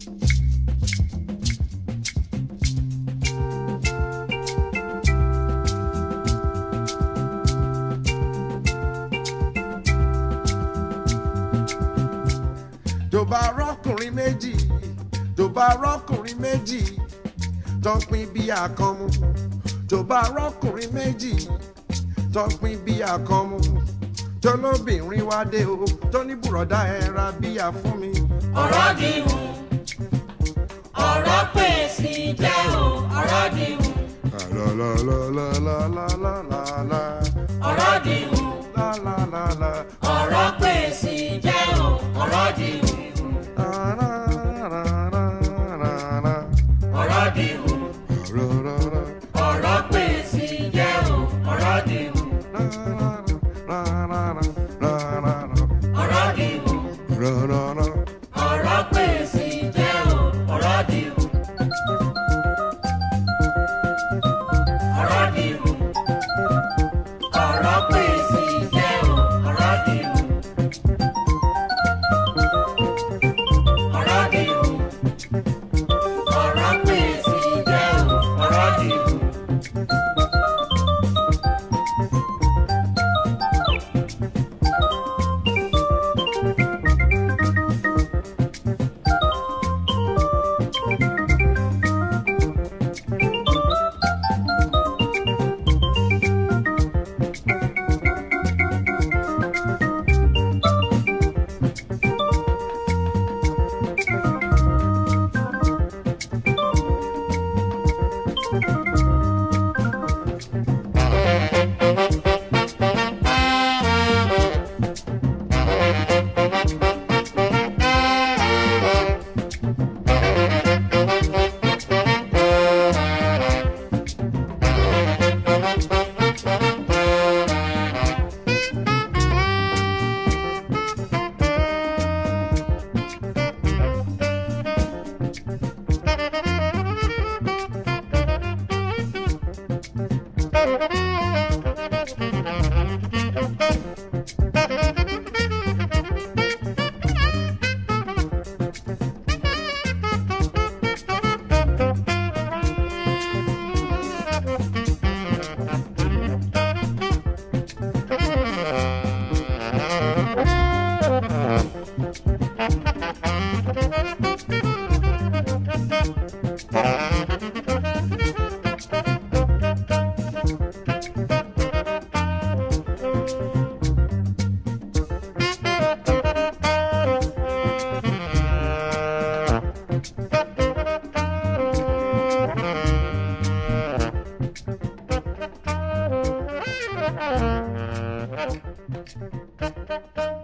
tó bá rọ́kùnrin méjì tó bá rọ́kùnrin méjì tó ń pín bí àkànmú tó bá rọ́kùnrin méjì tó ń pín bí àkànmú tó lóbìnrin wá dé o tó ní bùrọ̀dá ẹ ra bíyà fún mi. ọ̀rọ̀ dìhun ọ̀rọ̀ pè sí jẹ́ o ọ̀rọ̀ dìhun. la ọ̀rọ̀ dìhun la ọ̀rọ̀ pè sí jẹ́ o ọ̀rọ̀ dìhun. ọ̀rọ̀ dìhun ọ̀rọ̀ pè sí jẹ́ o ọ̀rọ̀ dìhun. ọ̀rọ̀ dìhun ọ̀rọ̀ pè sí jẹ́ o ọ̀rọ̀ dìhun. ọ̀rọ̀ dìhun ọ̀rọ̀ pè sí jẹ́ o ọ̀rọ̀ dìhun. ọ̀rọ̀ dìhun ọ̀rọ̀ pè sí jẹ́ o ọ̀rọ̀ dìhun. Thank you.